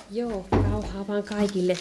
Joo, rauhaa vaan kaikille.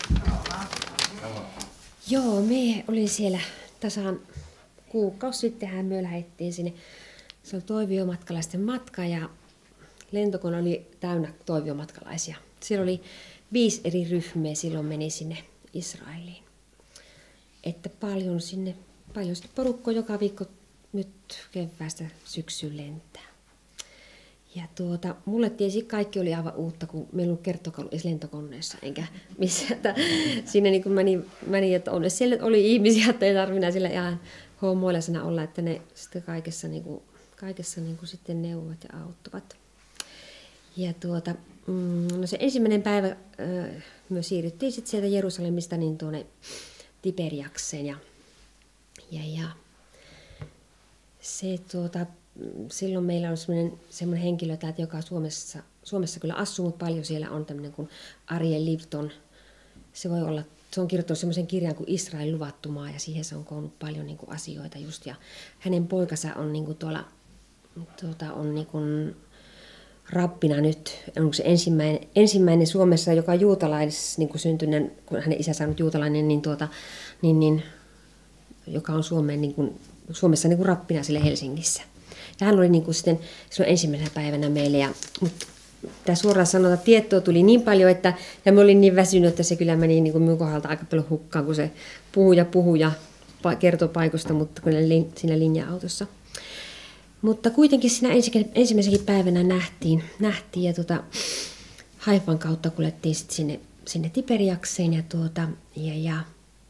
Joo, me olin siellä tasan kuukausi sittenhän me lähdettiin sinne. Se oli toiviomatkalaisten matka ja lentokone oli täynnä toiviomatkalaisia. Siellä oli 5 eri ryhmää silloin meni sinne Israeliin. Että paljon sitten porukko joka viikko nyt keväästä syksyyn lentää. Ja mulle tietysti kaikki oli aivan uutta, kun meillä oli kertokalu lentokoneessa, enkä missään. Siinä niin meni, että siellä oli ihmisiä, että ei tarvinnut sillä ihan homoilaisena olla, että ne sitten kaikessa sitten neuvovat ja auttavat. Ja no se ensimmäinen päivä me siirryttiin sitten sieltä Jerusalemista niin tuonne Tiberiakseen ja se silloin meillä on semmoinen henkilö, joka Suomessa kyllä asuu, mutta paljon siellä on tämmöinen kuin Ariel Lipton. Se on kirjoittanut semmoisen kirjan kuin Israel luvattu maa ja siihen se on koonnut paljon niin kuin asioita just. Ja hänen poikansa on niin kuin on niin kuin rabbina nyt, onko se ensimmäinen Suomessa, joka on juutalais niin kuin syntyneen, kun hänen isänsä on juutalainen, niin joka on Suomessa niin kuin rabbina sille Helsingissä. Ja hän oli niin kuin sitten silloin ensimmäisenä päivänä meille. Mutta tämä suoraan sanotaan, tietoa tuli niin paljon, ja mä olin niin väsynyt, että se kyllä meni niin kuin minun kohdalta aika paljon hukkaan, kun se puhuu ja kertoo paikoista, mutta kun siinä linja-autossa. Mutta kuitenkin siinä ensimmäisenkin päivänä nähtiin ja Haifan kautta kuljettiin sitten sinne Tiberiakseen ja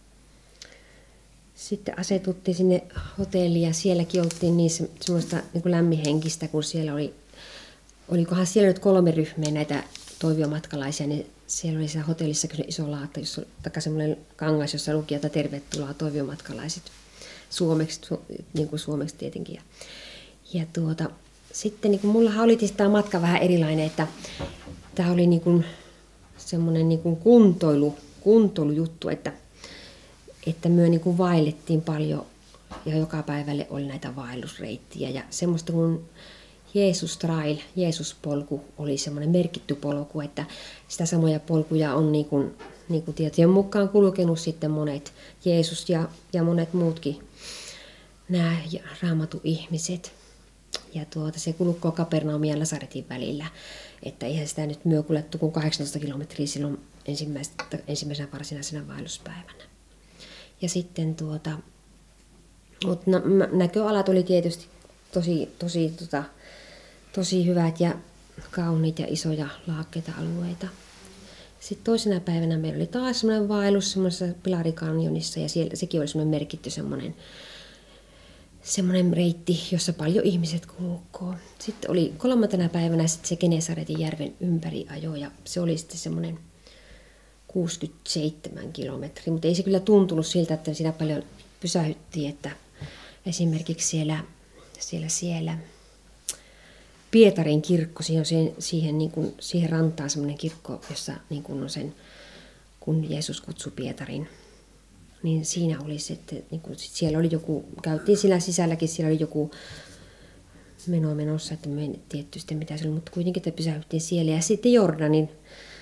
sitten asetuttiin sinne hotelliin ja sielläkin oltiin niin semmoista niin kuin lämminhenkistä, kun siellä olikohan siellä nyt 3 ryhmää näitä toiviomatkalaisia, niin siellä oli siellä hotellissa iso laatta, tai semmoinen kangas, jossa luki, että tervetuloa toiviomatkalaiset suomeksi, niin kuin suomeksi tietenkin. Ja sitten niin kuin mullahan oli tämä matka vähän erilainen, että tämä oli niin kuin semmoinen niin kuin kuntoilujuttu, että me niin kuin vaellettiin paljon ja joka päivälle oli näitä vaellusreittiä ja semmoista kuin Jeesus-polku oli semmoinen merkitty polku, että sitä samoja polkuja on niin kuin tietojen mukaan kulkenut sitten monet Jeesus ja monet muutkin nämä raamatun ihmiset. Ja se kulkee Kapernaumin ja Nasaretin välillä, että eihän sitä nyt myö kuljettu kuin 18 kilometriä silloin ensimmäisenä varsinaisena vaelluspäivänä. Ja sitten näköalat oli tietysti tosi hyvät ja kauniit ja isoja laakkeita alueita. Sitten toisena päivänä meillä oli taas semmoinen vaellus semmoisessa Pilarikanjonissa ja siellä sekin oli semmoinen merkitty semmoinen reitti, jossa paljon ihmiset kulkoo. Sitten oli 3. päivänä sitten se Genesaretin järven ympäriajo ja se oli sitten semmoinen 67 kilometriä, mutta ei se kyllä tuntunut siltä, että siinä paljon pysähyttiin, että esimerkiksi siellä Pietarin kirkko, siihen rantaan semmoinen kirkko, jossa niin kuin on kun Jeesus kutsui Pietarin, niin siinä oli sitten, niin kuin, siellä oli joku, käytiin siellä sisälläkin, siellä oli joku menossa, että me en tietty sitten mitä se oli, mutta kuitenkin että pysähyttiin siellä. Ja sitten Jordanin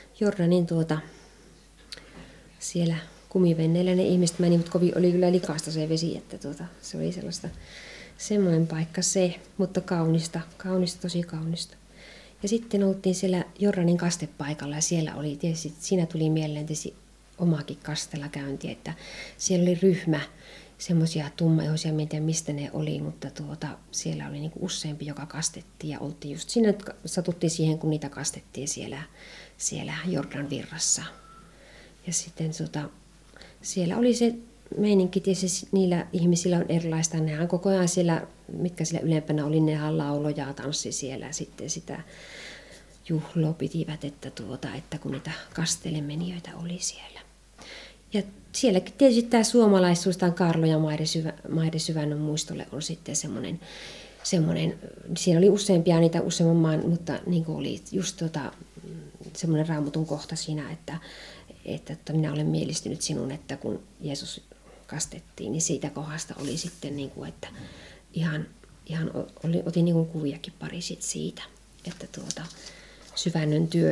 siellä kumivenneillä ne ihmiset meni, mutta oli kyllä likaista se vesi, että se oli semmoinen paikka se, mutta kaunista, tosi kaunista. Ja sitten oltiin siellä Jordanin kastepaikalla ja siellä oli tietysti, siinä tuli mieleen tietysti omaakin kastella käynti, että siellä oli ryhmä semmoisia tummaihoisia, en tiedä mistä ne oli, mutta siellä oli niinku useampi, joka kastettiin ja oltiin just siinä, satuttiin siihen, kun niitä kastettiin siellä Jordan virrassa. Ja sitten siellä oli se meininki, tietysti niillä ihmisillä on erilaista, nehän koko ajan siellä, mitkä siellä ylempänä oli, nehän lauloja tanssi siellä sitten sitä juhlaa pitivät, että kun niitä kastelemenijöitä oli siellä. Ja sielläkin tietysti tämä suomalaisuus, tämä Kaarlo ja Maide Syvännön muistolle on sitten semmoinen, siinä oli useampia niitä useamman maan, mutta niin kuin oli just semmoinen raamatun kohta siinä, että minä olen mielistynyt sinun, että kun Jeesus kastettiin, niin siitä kohdasta oli sitten, niin kuin, että ihan otin niin kuin kuviakin pari siitä, että Syvännön työlle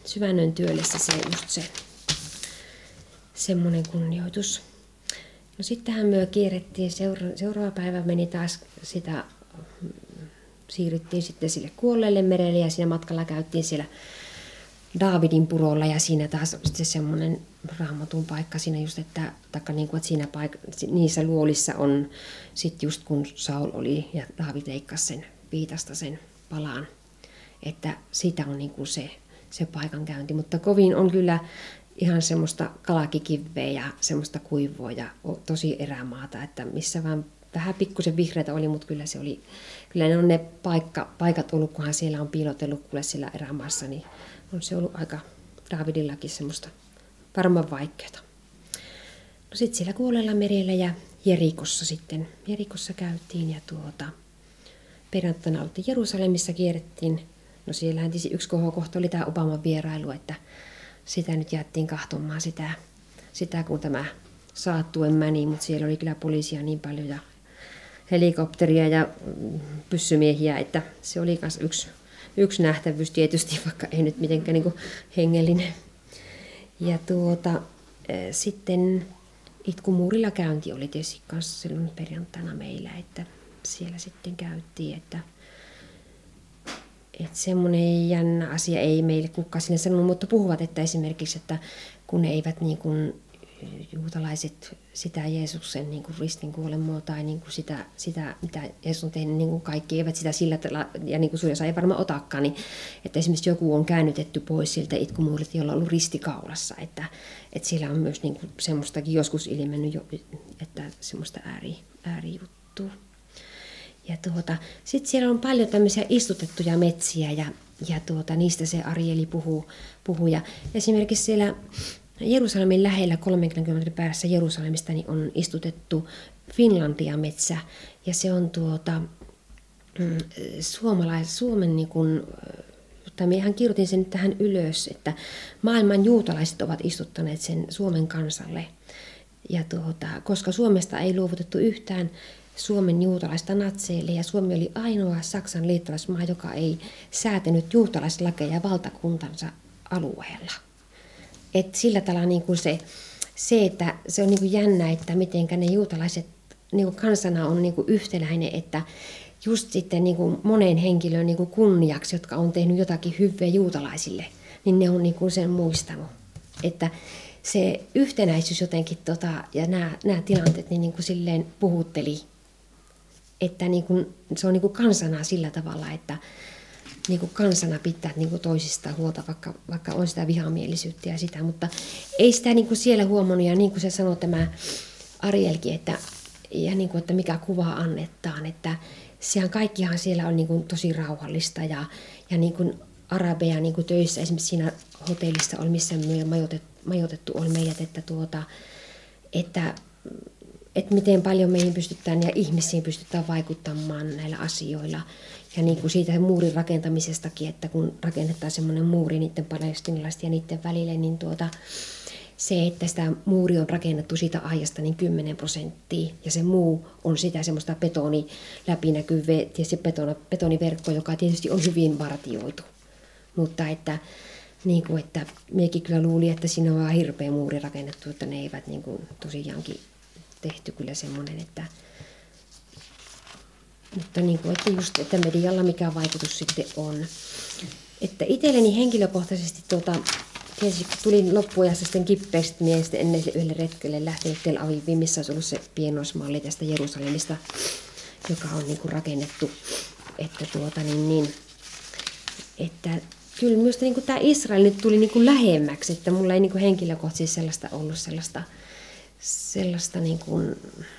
syvännön työlle se just se semmoinen kunnioitus. No sittenhän me kierrettiin, seuraava päivä meni taas sitä, siirryttiin sitten sille kuolleelle merelle ja siinä matkalla käytiin siellä Daavidin purolla ja siinä taas sitten semmoinen raamatun paikka siinä just, että siinä niissä luolissa on sitten just kun Saul oli ja Daavid leikkasi sen viitasta sen palaan, että siitä on niin kuin se paikankäynti, mutta kovin on kyllä ihan semmoista kalakikiveä ja semmoista kuivua ja tosi erämaata, että missä vaan vähän pikkusen vihreitä oli, mutta kyllä ne on ne paikat ollut, kunhan siellä on piilotellut kuule siellä erämaassa, niin on se ollut aika Daavidillakin semmoista varmaan vaikeaa. No sitten siellä kuolleella merellä ja Jerikossa käytiin ja perjantaina oltiin Jerusalemissa, kierrettiin. No siellähän yksi kohokohta oli tämä Obaman vierailu, että sitä nyt jäättiin kahtomaan sitä kun tämä saattue meni, mutta siellä oli kyllä poliisia niin paljon ja helikopteria ja pyssymiehiä, että se oli myös yksi nähtävyys tietysti, vaikka ei nyt mitenkään niin kuin hengellinen. Ja sitten Itkumuurilla käynti oli tietysti myös silloin perjantaina meillä, että siellä sitten käytiin, että semmoinen jännä asia ei meille kukaan sinne sanonut, mutta puhuvat, että esimerkiksi, että kun eivät niin kuin juutalaiset sitä Jeesuksen niin kuin ristin kuolemaa tai niin kuin sitä, mitä Jeesus on tehnyt, niin kuin kaikki eivät sitä sillä tavalla, ja niin kuin suurin osa ei varmaan otakaan, niin että esimerkiksi joku on käännytetty pois siltä itkumuurilta, jolla on ollut risti kaulassa, että siellä on myös niin kuin semmoistakin joskus ilmennyt, että semmoista äärijuttua. Ja sitten siellä on paljon tämmöisiä istutettuja metsiä ja niistä se Arieli puhuu. Ja esimerkiksi siellä Jerusalemin lähellä 30 kilometrin päässä Jerusalemista niin on istutettu Finlandia-metsä. Ja se on Suomen niin kuin, tai minähän kirjoitin sen tähän ylös, että maailman juutalaiset ovat istuttaneet sen Suomen kansalle. Ja koska Suomesta ei luovutettu yhtään Suomen juutalaista natseille ja Suomi oli ainoa Saksan liittolaismaa, joka ei säätänyt juutalaislakeja valtakuntansa alueella. Et sillä tavalla niin kuin se, että se on niin kuin jännä, että mitenkä ne juutalaiset niin kuin kansana on niin kuin yhtenäinen, että just sitten niin kuin monen henkilön niin kuin kunniaksi, jotka on tehnyt jotakin hyvää juutalaisille, niin ne on niin kuin sen muistanut. Että se yhtenäisyys jotenkin ja nämä tilanteet niin kuin silleen puhutteli, että niin kuin, se on niin kuin kansana sillä tavalla, että niin kuin kansana pitää niin kuin toisistaan huolta, vaikka on sitä vihamielisyyttä ja sitä, mutta ei sitä niin kuin siellä huomannut, ja niin kuin se sanoi tämä Arielkin, että mikä kuva annetaan, että kaikkihan siellä on niin kuin tosi rauhallista ja niin kuin arabeja niin kuin töissä, esimerkiksi siinä hotellissa oli, missä me majoitettu oli meidät, että miten paljon meihin pystytään ja ihmisiin pystytään vaikuttamaan näillä asioilla. Ja niin kuin siitä muurin rakentamisestakin, että kun rakennetaan semmoinen muuri niiden palestinalaisten ja niiden välille, niin se, että sitä muuri on rakennettu siitä aiasta niin 10% ja se muu on sitä semmoista betoniläpinäkyvää, tietysti betoniverkko, joka tietysti on hyvin vartioitu. Mutta että minäkin kyllä luulin, että siinä on vaan hirveä muuri rakennettu, että ne eivät niin kuin tosiaankin tehty kyllä semmoinen, että mutta niin kuin, että just, että medialla mikä vaikutus sitten on. Että itselleni henkilökohtaisesti tietysti tulin loppuajassa sitten kipeästi, minä sitten ennen yhdelle retkelle lähtenyt Tel Aviviin, missä olisi ollut se pienoismalli tästä Jerusalemista, joka on niin kuin rakennettu. Että kyllä myös niin kuin tämä Israel nyt tuli niin kuin lähemmäksi, että mulla ei niin kuin henkilökohtaisesti sellaista ollut sellaista niin kuin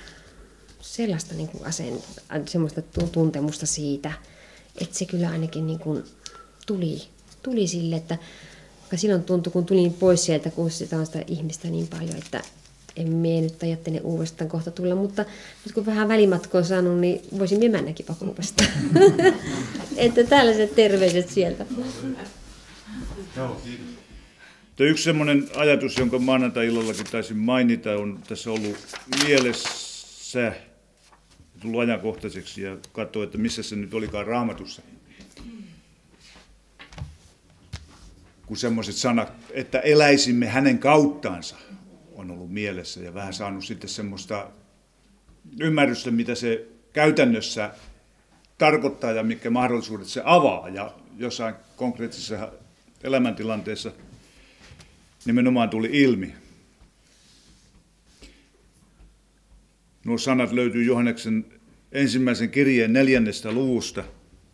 semmoista tuntemusta siitä, että se kyllä ainakin niin kuin tuli sille, että silloin tuntui, kun tulin pois sieltä, kun sitä on sitä ihmistä niin paljon, että en mie nyt ajattele uudestaan kohta tulla, mutta nyt kun vähän välimatkoa saanut, niin voisin mie mennäkin uudestaan. Että tällaiset terveiset sieltä. Joo, kiitos. Yksi semmoinen ajatus, jonka maanantai-illallakin taisin mainita, on tässä ollut mielessä, tullut ajankohtaiseksi ja katsoa, että missä se nyt olikaan Raamatussa. kun semmoiset sanat, että eläisimme hänen kauttaansa, on ollut mielessä ja vähän saanut sitten semmoista ymmärrystä, mitä se käytännössä tarkoittaa ja mitkä mahdollisuudet se avaa. Ja jossain konkreettisessa elämäntilanteessa nimenomaan tuli ilmi. Nuo sanat löytyy Johanneksen ensimmäisen kirjeen 4. luvusta.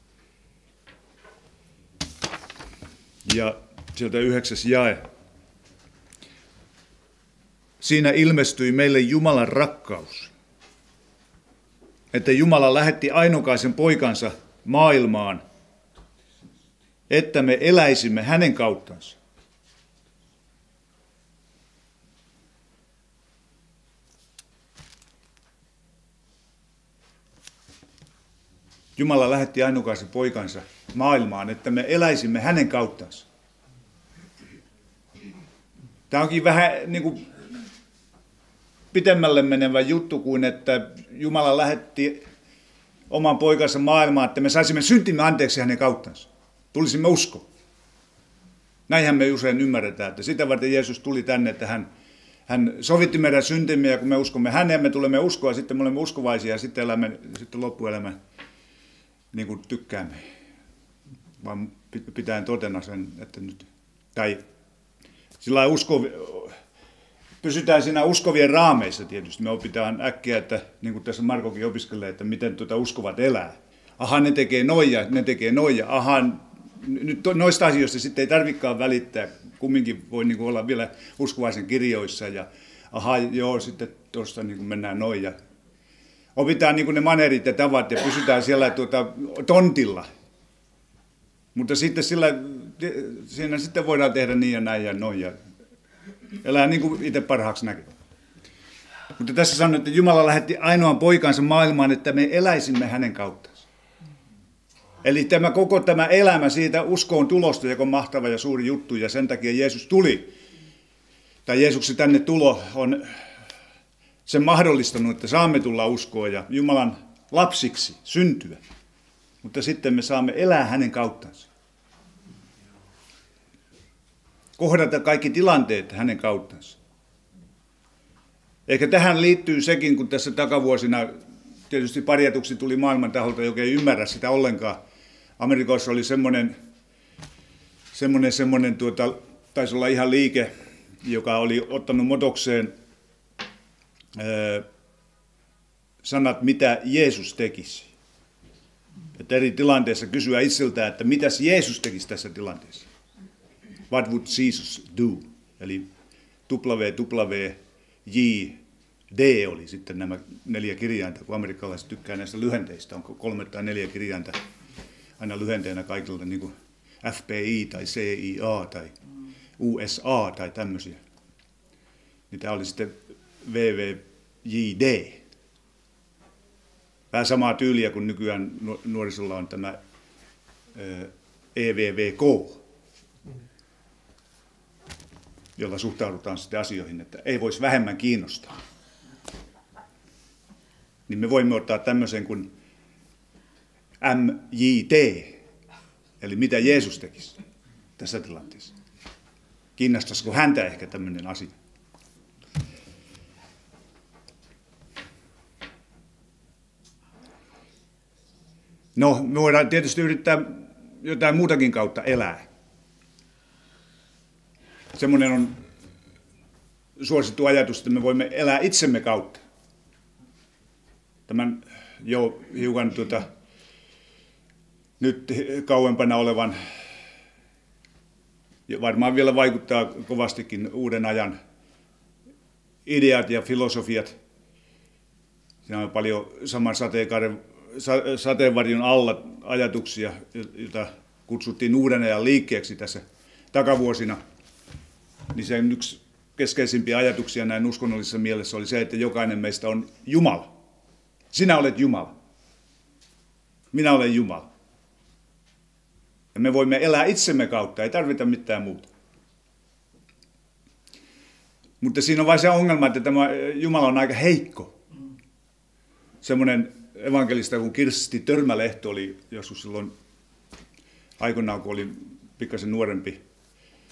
Ja sieltä 9. jae. Siinä ilmestyi meille Jumalan rakkaus, että Jumala lähetti ainokaisen poikansa maailmaan, että me eläisimme hänen kauttansa. Jumala lähetti ainokaisen poikansa maailmaan, että me eläisimme hänen kauttansa. Tämä onkin vähän niin kuin pitemmälle menevä juttu kuin, että Jumala lähetti oman poikansa maailmaan, että me saisimme syntimme anteeksi hänen kauttansa. Tulisimme uskoon. Näinhän me usein ymmärretään, että sitä varten Jeesus tuli tänne, että hän sovitti meidän syntimme ja kun me uskomme häneen, me tulemme uskoa, sitten me olemme uskovaisia ja sitten elämme sitten loppuelämän niin kuin tykkäämme. Vaan pitäen totena sen, että nyt, tai sillä pysytään siinä uskovien raameissa tietysti. Me opitaan äkkiä, että niin kuin tässä Markokin opiskelee, että miten uskovat elää. Aha, ne tekee noja, ne tekee noja. Aha, nyt noista asioista sitten ei tarvitsekaan välittää. Kumminkin voi niin kuin olla vielä uskovaisen kirjoissa. Ja aha, joo, sitten tuosta niin kuin mennään noja. Opitaan niin kuin ne maneerit ja tavat ja pysytään siellä tontilla. Mutta sitten siinä sitten voidaan tehdä niin ja näin ja noin. Ja elää niin kuin itse parhaaksi näkee. Mutta tässä sanoo, että Jumala lähetti ainoan poikansa maailmaan, että me eläisimme hänen kauttansa. Eli koko tämä elämä siitä uskoon tulosta, joka on mahtava ja suuri juttu, ja sen takia Jeesus tuli, tai Jeesuksen tänne tulo on sen mahdollistanut, että saamme tulla uskoon ja Jumalan lapsiksi syntyä. Mutta sitten me saamme elää hänen kauttansa. Kohdata kaikki tilanteet hänen kauttansa. Ehkä tähän liittyy sekin, kun tässä takavuosina tietysti parjatuksi tuli maailman taholta, joka ei ymmärrä sitä ollenkaan. Amerikassa oli semmoinen taisi olla ihan liike, joka oli ottanut motokseen sanat, mitä Jeesus tekisi. Että eri tilanteissa kysyä itseltään, että mitäs Jeesus tekisi tässä tilanteessa. What would Jesus do? Eli WWJD oli sitten nämä 4 kirjainta, kun amerikkalaiset tykkää näistä lyhenteistä. Onko 3 tai 4 kirjainta aina lyhenteenä kaikilta, niin kuin FBI tai CIA tai USA tai tämmöisiä. Niin tämä oli sitten WWJD. Vähän samaa tyyliä kuin nykyään nuorisolla on tämä EVVK, jolla suhtaudutaan sitten asioihin, että ei voisi vähemmän kiinnostaa. Niin me voimme ottaa tämmöisen kuin MJT, eli mitä Jeesus tekisi tässä tilanteessa. Kiinnostaisiko häntä ehkä tämmöinen asia? No, me voidaan tietysti yrittää jotain muutakin kautta elää. Semmoinen on suosittu ajatus, että me voimme elää itsemme kautta. Tämän jo hiukan nyt kauempana olevan, ja varmaan vielä vaikuttaa kovastikin uuden ajan ideat ja filosofiat. Siinä on paljon saman sateenvarjon alla ajatuksia, joita kutsuttiin uuden ajan liikkeeksi tässä takavuosina. Niin sen yksi keskeisimpiä ajatuksia näin uskonnollisessa mielessä oli se, että jokainen meistä on Jumala. Sinä olet Jumala. Minä olen Jumala. Ja me voimme elää itsemme kautta, ei tarvita mitään muuta. Mutta siinä on vain se ongelma, että tämä Jumala on aika heikko. Semmoinen evankelista kuin Kirsti Törmälehto oli joskus silloin aikoinaan, kun oli pikkasen nuorempi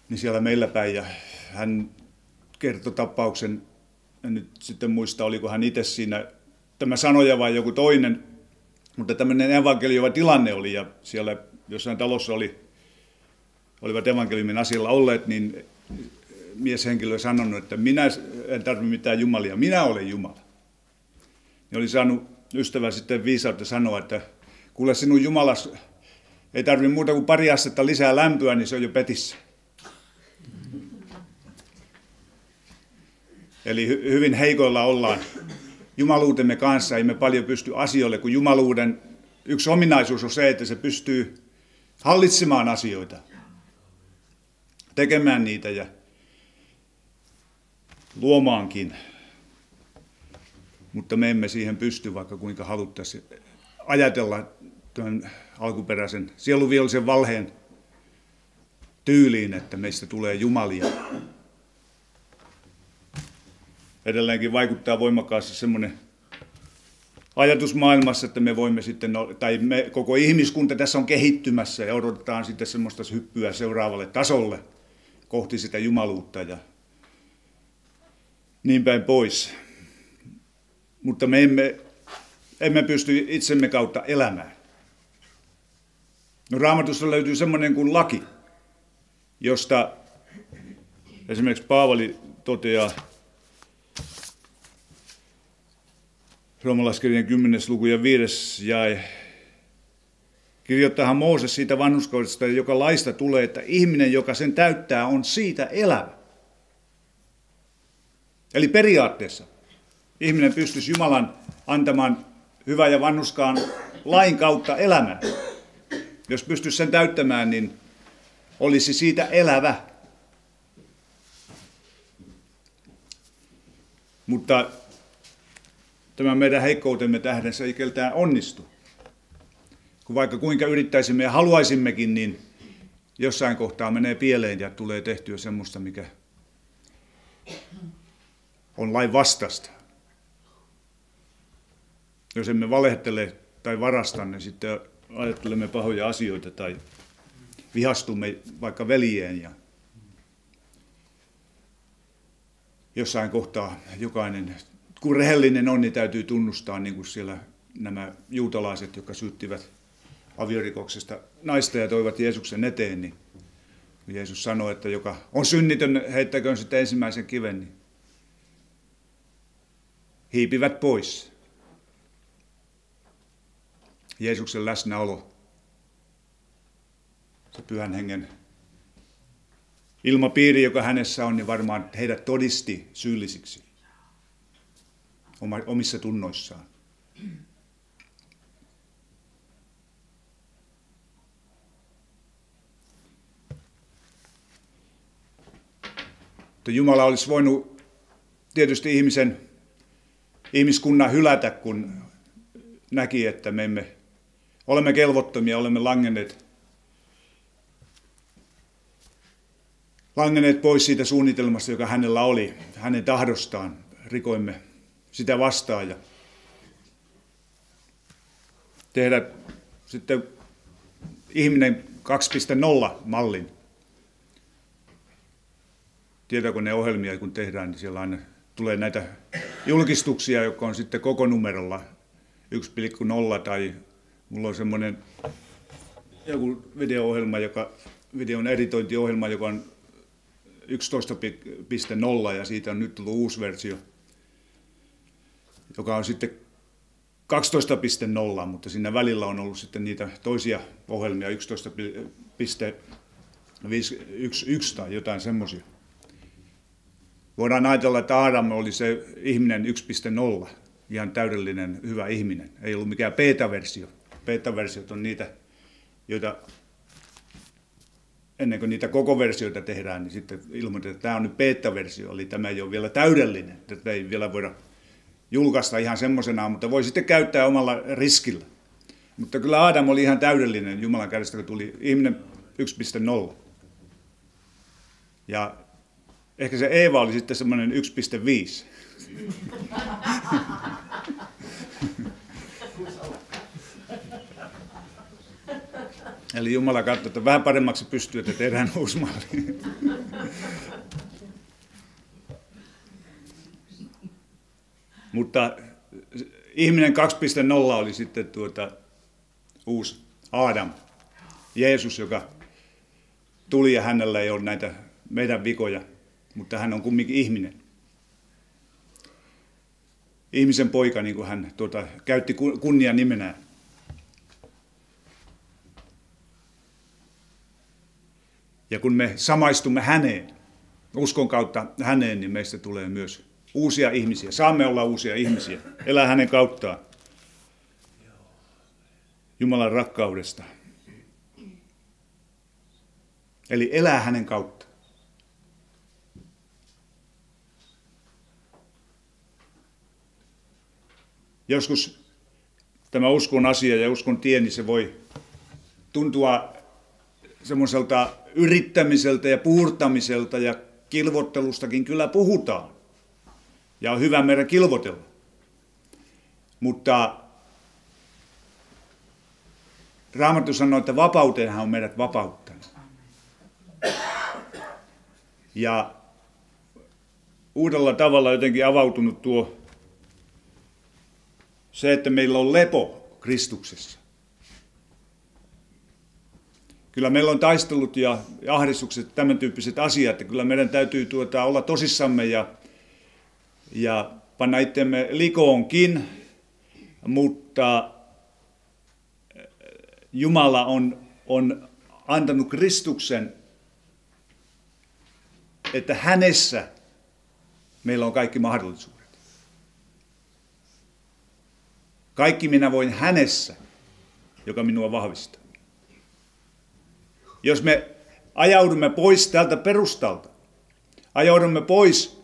niin siellä meillä päin. Ja hän kertoi tapauksen, en nyt sitten muista, oliko hän itse siinä tämä sanoja vai joku toinen, mutta tämmöinen evankelioiva tilanne oli, ja siellä jossain talossa olivat evankeliumin asialla olleet, niin mieshenkilö on sanonut, että minä en tarvitse mitään jumalia, minä olen Jumala. Ja oli saanut ystävä sitten viisautta sanoa, että kuule, sinun Jumalas ei tarvitse muuta kuin pari astetta lisää lämpöä, niin se on jo petissä. Eli hyvin heikoilla ollaan jumaluutemme kanssa, ei me paljon pysty asioille, kun jumaluuden yksi ominaisuus on se, että se pystyy hallitsemaan asioita, tekemään niitä ja luomaankin. Mutta me emme siihen pysty, vaikka kuinka haluttaisiin ajatella tämän alkuperäisen sieluvihollisen valheen tyyliin, että meistä tulee jumalia. Edelleenkin vaikuttaa voimakkaasti semmoinen ajatus maailmassa, että me voimme sitten, tai koko ihmiskunta tässä on kehittymässä ja odotetaan sitten semmoista hyppyä seuraavalle tasolle kohti sitä jumaluutta ja niin päin pois. Mutta me emme pysty itsemme kautta elämään. No, Raamatusta löytyy semmoinen kuin laki, josta esimerkiksi Paavali toteaa Roomalaiskirjan 10. luku ja 5. jae. Kirjoittaahan Mooses siitä vanhurskaudesta, joka laista tulee, että ihminen, joka sen täyttää, on siitä elävä. Eli periaatteessa ihminen pystyisi Jumalan antamaan hyvä ja vanhurskaan lain kautta elämään. Jos pystyisi sen täyttämään, niin olisi siitä elävä. Mutta tämä meidän heikkoutemme tähden se ei keltään onnistu. Kun vaikka kuinka yrittäisimme ja haluaisimmekin, niin jossain kohtaa menee pieleen ja tulee tehtyä semmoista, mikä on lain vastaista. Jos emme valehtele tai varasta, niin sitten ajattelemme pahoja asioita tai vihastumme vaikka veljeen. Ja jossain kohtaa jokainen, kun rehellinen on, niin täytyy tunnustaa, niin kuin siellä nämä juutalaiset, jotka syyttivät aviorikoksesta naista ja toivat Jeesuksen eteen, niin Jeesus sanoi, että joka on synnitön, heittäköön sitten ensimmäisen kiven, niin hiipivät pois. Jeesuksen läsnäolo, se Pyhän Hengen ilmapiiri, joka hänessä on, niin varmaan heidät todisti syyllisiksi omissa tunnoissaan. Mutta Jumala olisi voinut tietysti ihmiskunnan hylätä, kun näki, että me olemme kelvottomia, olemme langenneet pois siitä suunnitelmasta, joka hänellä oli, hänen tahdostaan. Rikoimme sitä vastaan ja tehdä sitten ihminen 2.0-mallin. Tietokoneohjelmia, kun tehdään, niin siellä aina tulee näitä julkistuksia, jotka on sitten koko numerolla 1.0 tai mulla on semmoinen joku videon editointiohjelma, joka on 11.0 ja siitä on nyt tullut uusi versio, joka on sitten 12.0, mutta siinä välillä on ollut sitten niitä toisia ohjelmia 11.51 tai jotain semmoisia. Voidaan ajatella, että Aadam oli se ihminen 1.0, ihan täydellinen hyvä ihminen. Ei ollut mikään beta-versio. Beta-versiot on niitä, joita ennen kuin niitä koko versioita tehdään, niin sitten ilmoitetaan, että tämä on nyt beta-versio, eli tämä ei ole vielä täydellinen. Tätä ei vielä voida julkaista ihan semmoisenaan, mutta voi sitten käyttää omalla riskillä. Mutta kyllä Aadam oli ihan täydellinen Jumalan kädestä, kun tuli ihminen 1.0. Ja ehkä se Eeva oli sitten semmoinen 1.5. Eli Jumala katsoi, että vähän paremmaksi pystyy, että tehdään uusi malli. Mutta ihminen 2.0 oli sitten uusi Aadam, Jeesus, joka tuli ja hänellä ei ole näitä meidän vikoja, mutta hän on kumminkin ihminen. Ihmisen poika, niin kuin hän käytti kunnian nimenään. Ja kun me samaistumme häneen, uskon kautta häneen, niin meistä tulee myös uusia ihmisiä. Saamme olla uusia ihmisiä, elää hänen kauttaan. Jumalan rakkaudesta. Eli elää hänen kautta. Joskus tämä uskon asia ja uskon tie, niin se voi tuntua semmoiselta yrittämiseltä ja puurtamiselta ja kilvottelustakin kyllä puhutaan. Ja on hyvä meidän kilvotella. Mutta Raamattu sanoo, että vapauteenhan on meidät vapauttanut. Ja uudella tavalla jotenkin avautunut se, että meillä on lepo Kristuksessa. Kyllä meillä on taistelut ja ahdistukset, tämän tyyppiset asiat, että kyllä meidän täytyy olla tosissamme ja panna itsemme likoonkin, mutta Jumala on antanut Kristuksen, että hänessä meillä on kaikki mahdollisuudet. Kaikki minä voin hänessä, joka minua vahvistaa. Jos me ajaudumme pois tältä perustalta, ajaudumme pois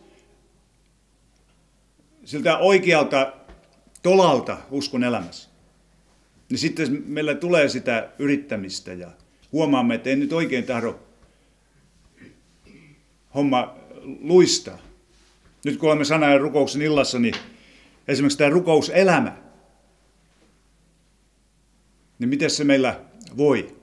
siltä oikealta tolalta uskon elämässä, niin sitten meillä tulee sitä yrittämistä ja huomaamme, että ei nyt oikein tahdo homma luistaa. Nyt kun olemme sanan ja rukouksen illassa, niin esimerkiksi tämä rukouselämä, niin miten se meillä voi?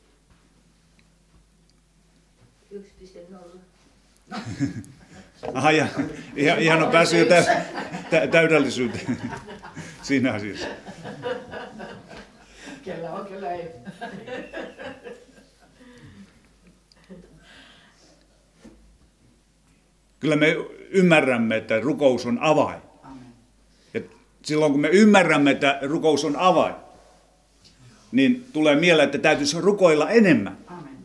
1.0. Aha, ja ihan on päässyt jo täydellisyyteen siinä asiassa. Kyllä on, kyllä ei. Kyllä me ymmärrämme, että rukous on avain. Ja silloin kun me ymmärrämme, että rukous on avain, niin tulee mieleen, että täytyisi rukoilla enemmän. Amen.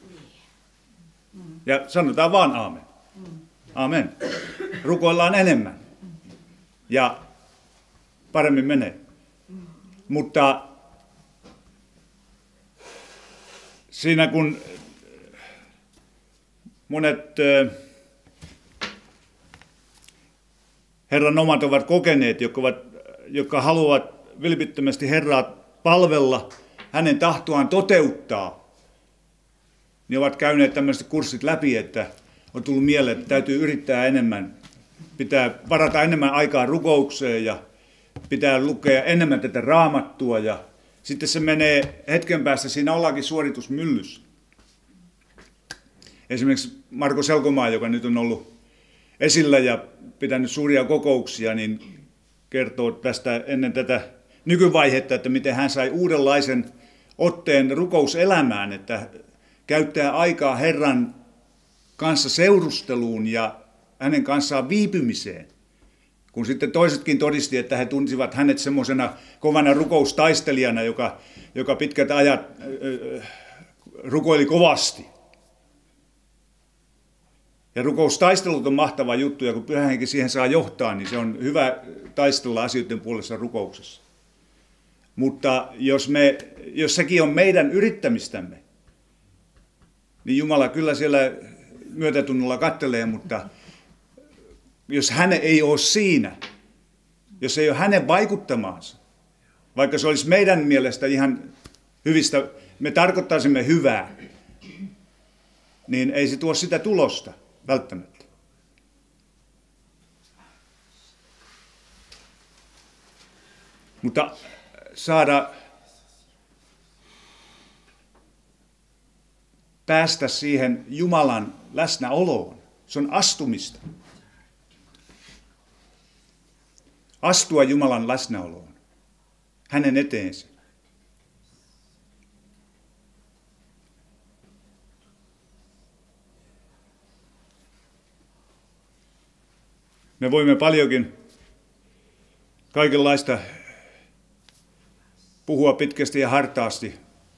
Ja sanotaan vaan aamen. Amen. Rukoillaan enemmän. Ja paremmin menee. Mutta siinä kun monet Herran omat ovat kokeneet, jotka haluavat vilpittömästi Herraa palvella, hänen tahtoaan toteuttaa, niin ovat käyneet tämmöiset kurssit läpi, että on tullut mieleen, että täytyy yrittää enemmän, pitää varata enemmän aikaa rukoukseen ja pitää lukea enemmän tätä raamattua ja sitten se menee hetken päästä, siinä ollaankin suoritusmyllyssä. Esimerkiksi Marko Selkomaa, joka nyt on ollut esillä ja pitänyt suuria kokouksia, niin kertoo tästä ennen tätä nykyvaihetta, että miten hän sai uudenlaisen otteen rukouselämään, että käyttää aikaa Herran kanssa seurusteluun ja hänen kanssaan viipymiseen. Kun sitten toisetkin todisti, että he tunsivat hänet semmoisena kovana rukoustaistelijana, joka pitkät ajat rukoili kovasti. Ja rukoustaistelut on mahtava juttu, ja kun Pyhä Henki siihen saa johtaa, niin se on hyvä taistella asioiden puolesta rukouksessa. Mutta jos sekin on meidän yrittämistämme, niin Jumala kyllä siellä myötätunnolla kattelee, mutta jos hän ei ole siinä, jos ei ole hänen vaikuttamaansa, vaikka se olisi meidän mielestä ihan hyvistä, me tarkoittaisimme hyvää, niin ei se tuo sitä tulosta välttämättä. Mutta saada päästä siihen Jumalan läsnäoloon, se on astumista. astua Jumalan läsnäoloon, hänen eteensä. Me voimme paljonkin kaikenlaista puhua pitkästi ja hartaasti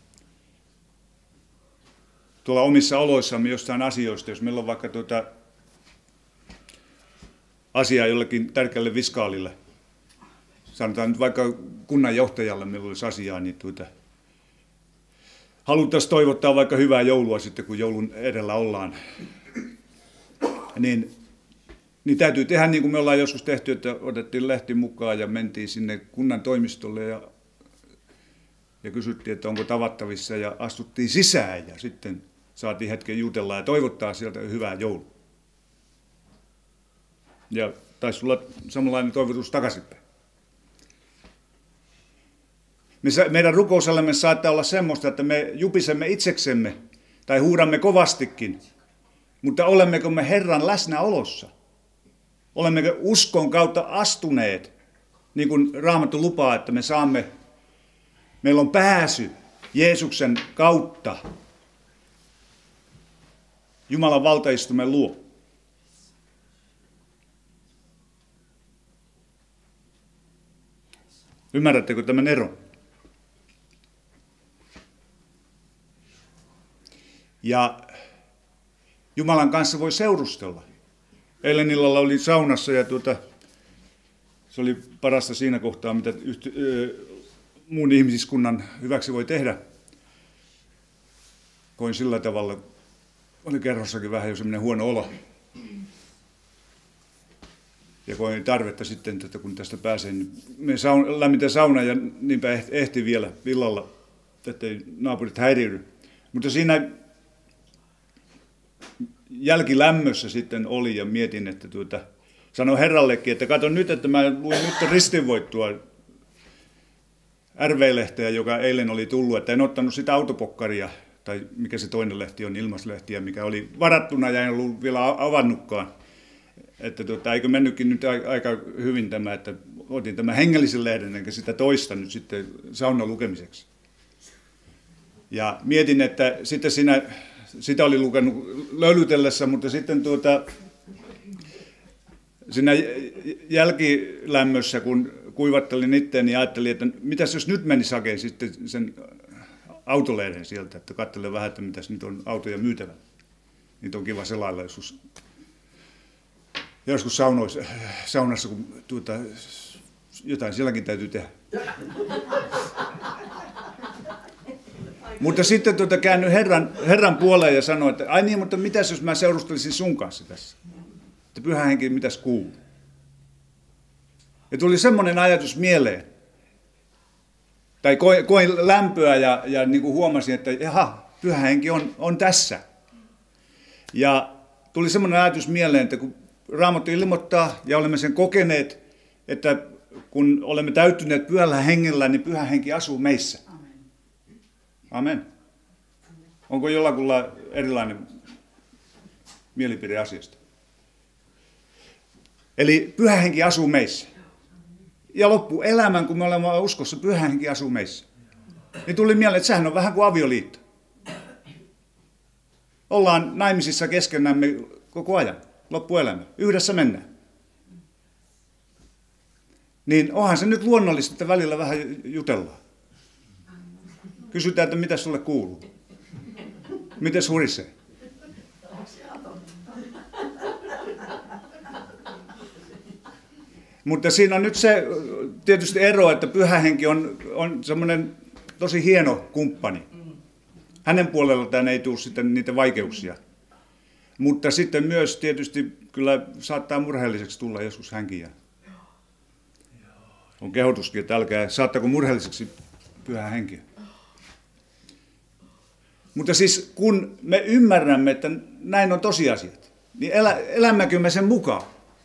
tuolla omissa oloissamme jostain asioista, jos meillä on vaikka asiaa jollekin tärkeälle viskaalille. Sanotaan nyt vaikka kunnanjohtajalle meillä olisi asiaa, niin haluttaisiin toivottaa vaikka hyvää joulua sitten, kun joulun edellä ollaan. Niin täytyy tehdä niin kuin me ollaan joskus tehty, että otettiin lehti mukaan ja mentiin sinne kunnan toimistolle ja kysyttiin, että onko tavattavissa ja astuttiin sisään ja sitten saatiin hetken jutella ja toivottaa sieltä hyvää joulua. Ja taisi tulla samanlainen toivotus takaisinpäin. Meidän rukouselämme saattaa olla semmoista, että me jupisemme itseksemme tai huudamme kovastikin, mutta olemmeko me Herran läsnäolossa? Olemmeko uskon kautta astuneet, niin kuin Raamattu lupaa, että meillä on pääsy Jeesuksen kautta Jumalan valtaistuimen luo. Ymmärrättekö tämän eron? Ja Jumalan kanssa voi seurustella. Eilen illalla oli saunassa ja se oli parasta siinä kohtaa, mitä muun ihmiskunnan hyväksi voi tehdä. Koin sillä tavalla, oli kerrossakin vähän jo semmoinen huono olo. Ja koin tarvetta sitten, että kun tästä pääsen, niin me lämmitän sauna ja niinpä ehti vielä illalla, ettei naapurit häiriinny. Mutta siinä jälkilämmössä sitten oli ja mietin, että sanoin Herrallekin, että kato nyt, että mä luin nyt ristinvoittua RV-lehteä, joka eilen oli tullut, että en ottanut sitä autopokkaria, tai mikä se toinen lehti on, ilmaslehtiä, mikä oli varattuna ja en ollut vielä avannutkaan. Että eikö mennytkin nyt aika hyvin tämä, että otin tämän hengellisen lehden, enkä sitä toista nyt sitten saunan lukemiseksi. Ja mietin, että sitten sitä oli lukenut löylytellessä, mutta sitten siinä jälkilämmössä, kun kuivattelin itseäni, niin ajattelin, että mitäs jos nyt menisi hakemaan sitten sen autolehden sieltä, että katselen vähän, että mitäs nyt on autoja myytävä. Niitä on kiva selailla joskus saunassa, kun jotain sielläkin täytyy tehdä. Mutta sitten käännyin Herran puoleen ja sanoin, että ai niin, mutta mitäs jos mä seurustelisin sun kanssa tässä? Että Pyhä Henki, mitäs kuuluu? Ja tuli semmoinen ajatus mieleen. Tai koin lämpöä ja niin kuin huomasin, että jaha, Pyhä Henki on tässä. Ja tuli semmoinen ajatus mieleen, että kun Raamattu ilmoittaa ja olemme sen kokeneet, että kun olemme täyttyneet Pyhällä Hengellä, niin Pyhä Henki asuu meissä. Amen. Onko jollakulla erilainen mielipide asiasta? Eli Pyhä Henki asuu meissä. Ja loppuelämän, kun me olemme uskossa, Pyhä Henki asuu meissä. Niin tuli mieleen, että sehän on vähän kuin avioliitto. Ollaan naimisissa keskenämme koko ajan, loppuelämä. Yhdessä mennään. Niin onhan se nyt luonnollista, että välillä vähän jutellaan. Kysytään, että mitä sulle kuuluu? Mites hurisee? Mutta siinä on nyt se tietysti ero, että Pyhä Henki on semmoinen tosi hieno kumppani. Hänen puoleltaan ei tule sitten niitä vaikeuksia. Mutta sitten myös tietysti kyllä saattaa murheelliseksi tulla joskus hänkin. On kehotuskin, että älkää saattako murheelliseksi Pyhä Henkiä. Mutta siis kun me ymmärrämme, että näin on tosiasiat, niin elämmekö me sen mukaan?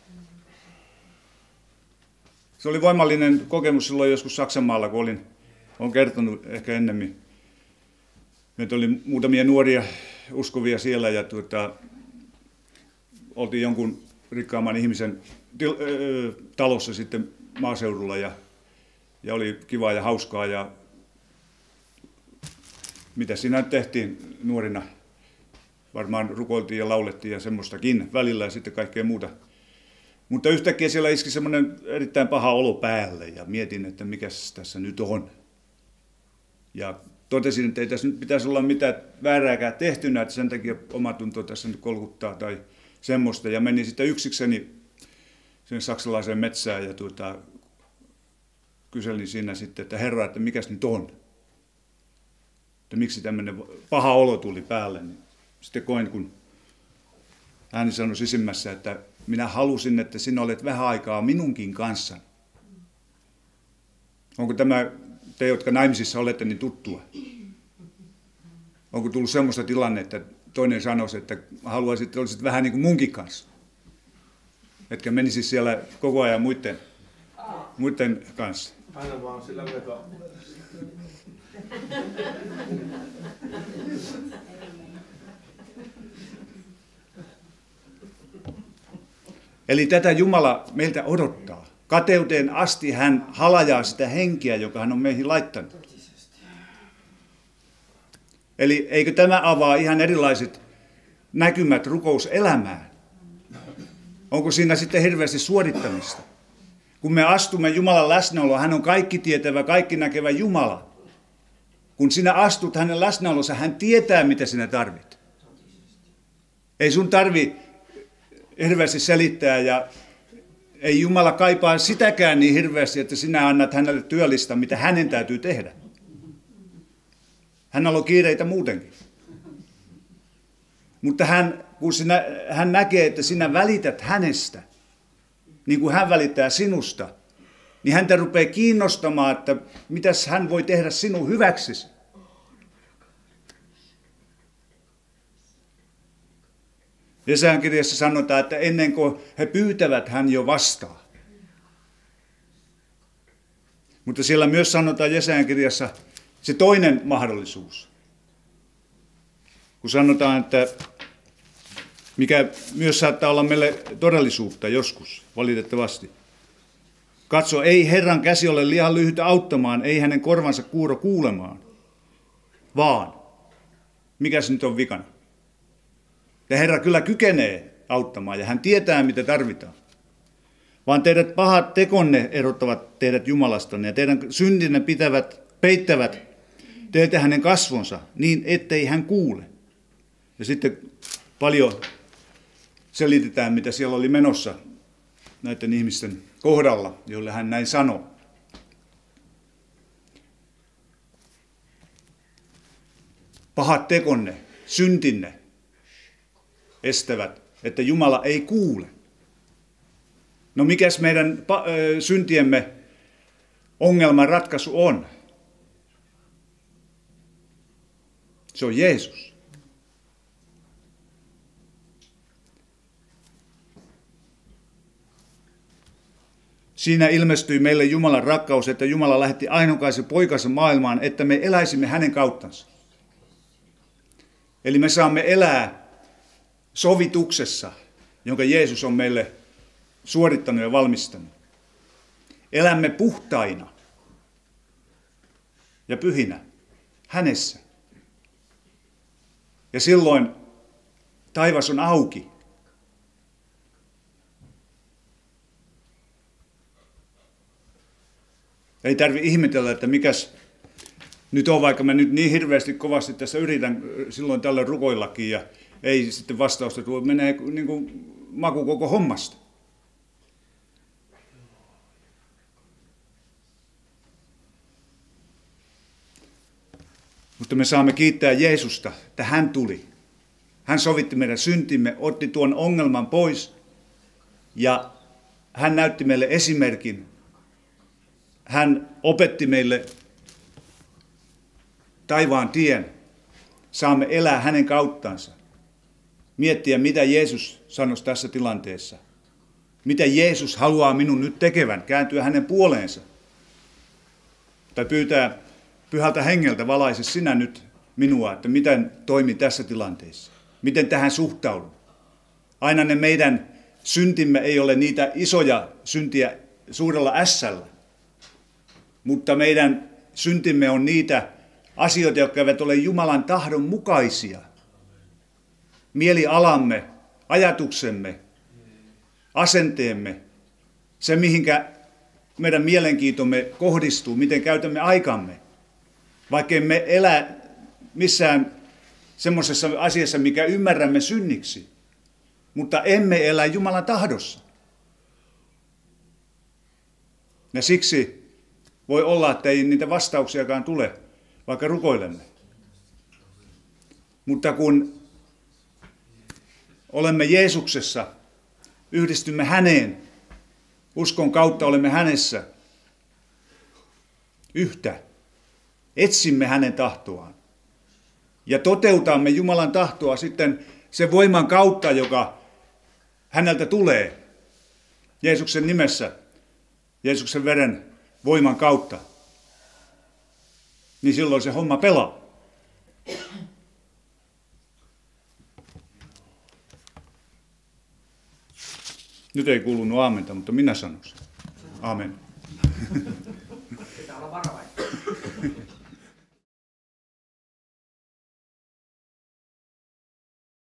Se oli voimallinen kokemus silloin joskus Saksanmaalla, kun olen kertonut ehkä ennemmin. Meitä oli muutamia nuoria uskovia siellä ja oltiin jonkun rikkaamman ihmisen talossa sitten maaseudulla ja oli kivaa ja hauskaa ja mitä siinä tehtiin nuorina. Varmaan rukoiltiin ja laulettiin ja semmoistakin välillä ja sitten kaikkea muuta. Mutta yhtäkkiä siellä iski semmoinen erittäin paha olo päälle ja mietin, että mikäs tässä nyt on. Ja totesin, että ei tässä nyt pitäisi olla mitään väärääkään tehtynä, että sen takia omatunto tässä nyt kolkuttaa tai semmoista. Ja menin sitten yksikseni sen saksalaiseen metsään ja kyselin siinä sitten, että Herra, että mikäs nyt on? Että miksi tämmöinen paha olo tuli päälle. Niin sitten koin, kun ääni sanoi sisimmässä, että minä halusin, että sinä olet vähän aikaa minunkin kanssani. Onko tämä te, jotka naimisissa olette, niin tuttua? Onko tullut semmoista tilannetta, että toinen sanoisi, että haluaisit, että olisit vähän niin kuin munkin kanssa? Etkä menisi siellä koko ajan muiden kanssa. Aina vaan sillä vetoa. Eli tätä Jumala meiltä odottaa. Kateuteen asti hän halajaa sitä henkeä, joka hän on meihin laittanut. Eli eikö tämä avaa ihan erilaiset näkymät rukouselämään? Onko siinä sitten hirveästi suorittamista? Kun me astumme Jumalan läsnäoloon, hän on kaikki tietävä, kaikki näkevä Jumala. Kun sinä astut hänen läsnäolonsa, hän tietää, mitä sinä tarvit. Ei sun tarvi hirveästi selittää ja ei Jumala kaipaa sitäkään niin hirveästi, että sinä annat hänelle työllistä, mitä hänen täytyy tehdä. Hänellä on kiireitä muutenkin. Mutta hän näkee, että sinä välität hänestä, niin kuin hän välittää sinusta, niin häntä rupeaa kiinnostamaan, että mitäs hän voi tehdä sinun hyväksesi. Jesajan kirjassa sanotaan, että ennen kuin he pyytävät, hän jo vastaa. Mutta siellä myös sanotaan Jesajan kirjassa se toinen mahdollisuus. Kun sanotaan, että mikä myös saattaa olla meille todellisuutta joskus, valitettavasti. Katso, ei Herran käsi ole liian lyhyt auttamaan, ei hänen korvansa kuuro kuulemaan, vaan mikäs nyt on vikana? Ja Herra kyllä kykenee auttamaan ja hän tietää, mitä tarvitaan. Vaan teidät pahat tekonne erottavat teidät Jumalastanne ja teidän syntinne peittävät teiltä hänen kasvonsa niin, ettei hän kuule. Ja sitten paljon selitetään, mitä siellä oli menossa näiden ihmisten kohdalla, joille hän näin sanoo. Pahat tekonne, syntinne estävät, että Jumala ei kuule. No mikäs meidän syntiemme ongelman ratkaisu on? Se on Jeesus. Siinä ilmestyi meille Jumalan rakkaus, että Jumala lähetti ainokaisen poikansa maailmaan, että me eläisimme hänen kauttansa. Eli me saamme elää sovituksessa, jonka Jeesus on meille suorittanut ja valmistanut. Elämme puhtaina ja pyhinä hänessä. Ja silloin taivas on auki. Ei tarvitse ihmetellä, että mikäs nyt on, vaikka mä nyt niin hirveästi kovasti tässä yritän silloin tällä rukoillakin ja ei sitten vastausta tuo, menee niin kuin maku koko hommasta. Mutta me saamme kiittää Jeesusta, että hän tuli. Hän sovitti meidän syntimme, otti tuon ongelman pois ja hän näytti meille esimerkin. Hän opetti meille taivaan tien. Saamme elää hänen kauttansa. Miettiä, mitä Jeesus sanoisi tässä tilanteessa. Mitä Jeesus haluaa minun nyt tekevän, kääntyä hänen puoleensa. Tai pyytää Pyhältä Hengeltä, valaise sinä nyt minua, että miten toimin tässä tilanteessa. Miten tähän suhtaudun. Aina ne meidän syntimme ei ole niitä isoja syntiä suurella S:llä. Mutta meidän syntimme on niitä asioita, jotka eivät ole Jumalan tahdon mukaisia. Mielialamme, ajatuksemme, asenteemme, se mihinkä meidän mielenkiintomme kohdistuu, miten käytämme aikamme. Vaikka emme elä missään semmoisessa asiassa, mikä ymmärrämme synniksi, mutta emme elä Jumalan tahdossa. Ja siksi voi olla, että ei niitä vastauksiakaan tule, vaikka rukoilemme. Mutta kun olemme Jeesuksessa, yhdistymme häneen, uskon kautta olemme hänessä yhtä, etsimme hänen tahtoaan ja toteutamme Jumalan tahtoa sitten sen voiman kautta, joka häneltä tulee Jeesuksen nimessä, Jeesuksen veren voiman kautta, niin silloin se homma pelaa. Nyt ei kuulunut aamenta, mutta minä sanon sen. Aamen.